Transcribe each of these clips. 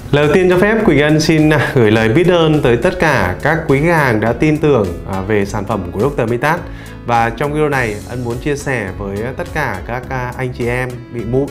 Lời đầu tiên cho phép Quỳnh Ân xin gửi lời biết ơn tới tất cả các quý khách hàng đã tin tưởng về sản phẩm của Dr. Mitat. Và trong video này, Ân muốn chia sẻ với tất cả các anh chị em bị mụn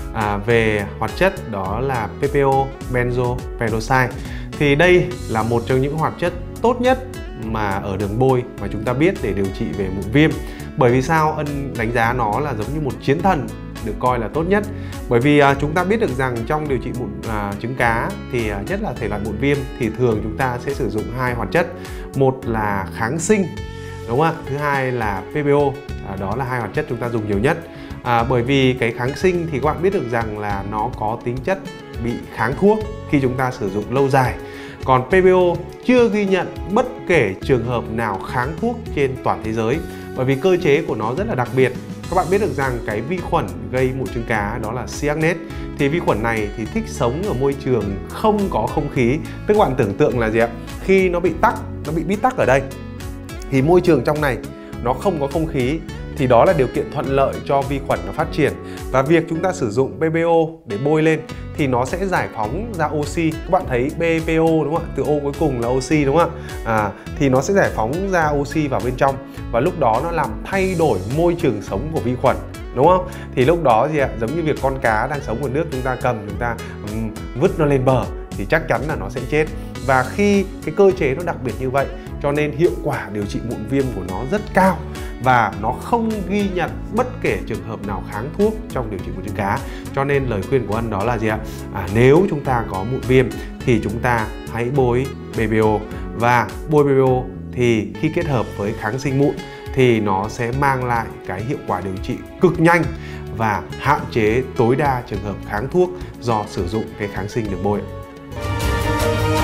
về hoạt chất đó là PPO benzo peroxide. Thì đây là một trong những hoạt chất tốt nhất mà ở đường bôi mà chúng ta biết để điều trị về mụn viêm. Bởi vì sao? Ân đánh giá nó là giống như một chiến thần, được coi là tốt nhất. Bởi vì chúng ta biết được rằng trong điều trị mụn trứng cá thì nhất là thể loại mụn viêm thì thường chúng ta sẽ sử dụng hai hoạt chất. Một là kháng sinh, đúng không ạ? Thứ hai là PPO, đó là hai hoạt chất chúng ta dùng nhiều nhất. Bởi vì cái kháng sinh thì các bạn biết được rằng là nó có tính chất bị kháng thuốc khi chúng ta sử dụng lâu dài. Còn PPO chưa ghi nhận bất kể trường hợp nào kháng thuốc trên toàn thế giới. Bởi vì cơ chế của nó rất là đặc biệt. Các bạn biết được rằng cái vi khuẩn gây mụn trứng cá đó là C. acnes. Thì vi khuẩn này thì thích sống ở môi trường không có không khí. Tức các bạn tưởng tượng là gì ạ? Khi nó bị tắc, nó bị bít tắc ở đây, thì môi trường trong này nó không có không khí, thì đó là điều kiện thuận lợi cho vi khuẩn nó phát triển. Và việc chúng ta sử dụng PPO để bôi lên thì nó sẽ giải phóng ra oxy. Các bạn thấy PPO đúng không ạ? Từ O cuối cùng là oxy đúng không ạ? Thì nó sẽ giải phóng ra oxy vào bên trong. Và lúc đó nó làm thay đổi môi trường sống của vi khuẩn, đúng không? Thì lúc đó gì ạ? Giống như việc con cá đang sống ở nước, chúng ta cầm, chúng ta vứt nó lên bờ thì chắc chắn là nó sẽ chết. Và khi cái cơ chế nó đặc biệt như vậy, cho nên hiệu quả điều trị mụn viêm của nó rất cao. Và nó không ghi nhận bất kể trường hợp nào kháng thuốc trong điều trị mụn trứng cá. Cho nên lời khuyên của Ân đó là gì ạ? Nếu chúng ta có mụn viêm thì chúng ta hãy bôi PPO. Và bôi PPO thì khi kết hợp với kháng sinh mụn thì nó sẽ mang lại cái hiệu quả điều trị cực nhanh và hạn chế tối đa trường hợp kháng thuốc do sử dụng cái kháng sinh được bôi.